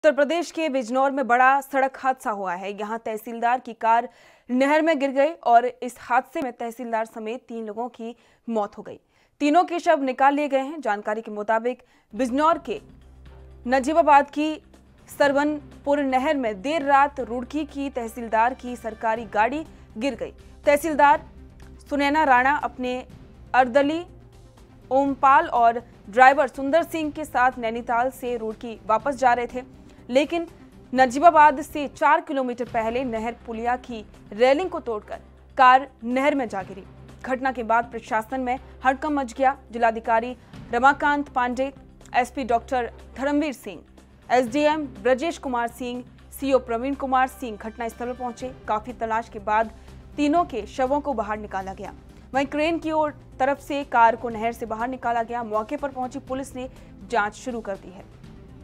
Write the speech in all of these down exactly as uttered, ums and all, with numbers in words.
उत्तर प्रदेश के बिजनौर में बड़ा सड़क हादसा हुआ है। यहां तहसीलदार की कार नहर में गिर गई और इस हादसे में तहसीलदार समेत तीन लोगों की मौत हो गई। तीनों के शव निकाल लिए गए हैं। जानकारी के मुताबिक बिजनौर के नजीबाबाद की सरवनपुर नहर में देर रात रुड़की की तहसीलदार की सरकारी गाड़ी गिर गई। तहसीलदार सुनैना राणा अपने अर्दली ओमपाल और ड्राइवर सुंदर सिंह के साथ नैनीताल से रुड़की वापस जा रहे थे, लेकिन नजीबाबाद से चार किलोमीटर पहले नहर पुलिया की रेलिंग को तोड़कर कार नहर में जा गिरी। घटना के बाद प्रशासन में हड़कंप मच गया। जिलाधिकारी Ramakant Pandey, SP doctor Dharmveer Singh, SDM Brajesh Kumar Singh, CO Praveen Kumar Singh घटनास्थल पर पहुंचे। काफी तलाश के बाद तीनों के शवों को बाहर निकाला गया। वहीं क्रेन की ओर तरफ से कार को नहर से बाहर निकाला गया। मौके पर पहुंची पुलिस ने जांच शुरू कर दी है।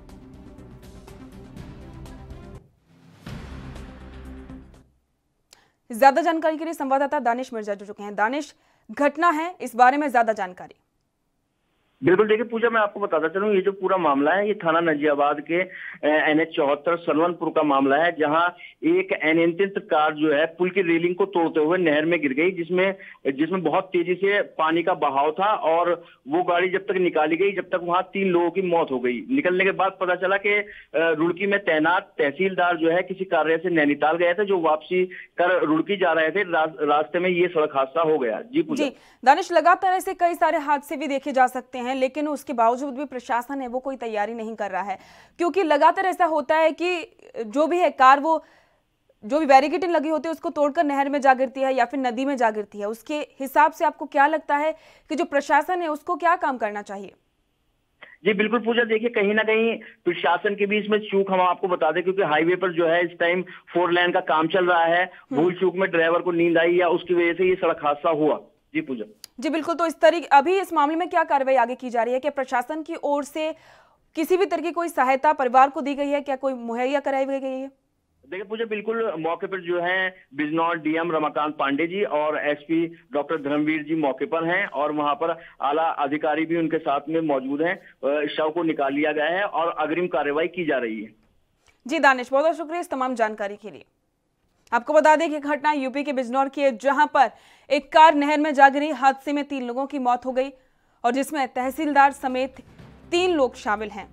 ज्यादा जानकारी के लिए संवाददाता दानिश मिर्जा जुड़ चुके हैं। दानिश, घटना है, इस बारे में ज्यादा जानकारी। बिल्कुल, देखिए पूजा, मैं आपको बताता चलूं, ये जो पूरा मामला है ये थाना नजीबाबाद के एन एच चौहत्तर सरवनपुर का मामला है, जहां एक अनियंत्रित कार जो है पुल की रेलिंग को तोड़ते हुए नहर में गिर गई, जिसमें जिसमें बहुत तेजी से पानी का बहाव था और वो गाड़ी जब तक निकाली गई जब तक वहां तीन लोगों की मौत हो गई। निकलने के बाद पता चला कि रुड़की में तैनात तहसीलदार जो है किसी कार्य से नैनीताल गए थे, जो वापसी कर रुड़की जा रहे थे। रा, रास्ते में ये सड़क हादसा हो गया। जी पूजा। जी दानिश, लगातार ऐसे कई सारे हादसे भी देखे जा सकते हैं, लेकिन उसके बावजूद भी प्रशासन है वो कोई तैयारी नहीं कर रहा है, क्योंकि लगातार ऐसा होता है कि जो भी है कार वो जो भी बैरिकेडिंग लगी होती है उसको तोड़कर नहर में जा गिरती है या फिर नदी में जा गिरती है। उसके हिसाब से आपको क्या लगता है कि जो प्रशासन है उसको क्या काम करना चाहिए? जी बिल्कुल पूजा, देखिए कहीं ना कहीं प्रशासन के भी इसमें चूक हम आपको बता दें, क्योंकि हाईवे पर जो है इस टाइम फोर लेन का काम चल रहा है। भूल चूक में ड्राइवर को नींद आई या उसकी वजह से ये सड़क हादसा हुआ। जी पूजा। जी बिल्कुल, तो इस तरीके अभी इस मामले में क्या कार्रवाई आगे की जा रही है? क्या प्रशासन की ओर से किसी भी तरह की कोई सहायता परिवार को दी गई है? क्या कोई मुहैया कराई गई है? देखिए पूजा, बिल्कुल मौके पर जो है बिजनौर डीएम रमाकांत पांडे जी और एसपी डॉक्टर धर्मवीर जी मौके पर हैं और वहां पर आला अधिकारी भी उनके साथ में मौजूद हैं। शव को निकाल लिया गया है और अग्रिम कार्रवाई की जा रही है। जी दानिश, बहुत बहुत शुक्रिया इस तमाम जानकारी के लिए। आपको बता दें कि घटना यूपी के बिजनौर की है, जहां पर एक कार नहर में जा गिरी। हादसे में तीन लोगों की मौत हो गई और जिसमें तहसीलदार समेत तीन लोग शामिल हैं।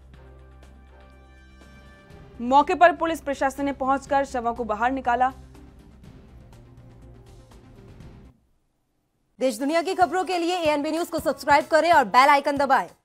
मौके पर पुलिस प्रशासन ने पहुंचकर शवों को बाहर निकाला। देश दुनिया की खबरों के लिए ए एन बी न्यूज को सब्सक्राइब करें और बेल आइकन दबाएं।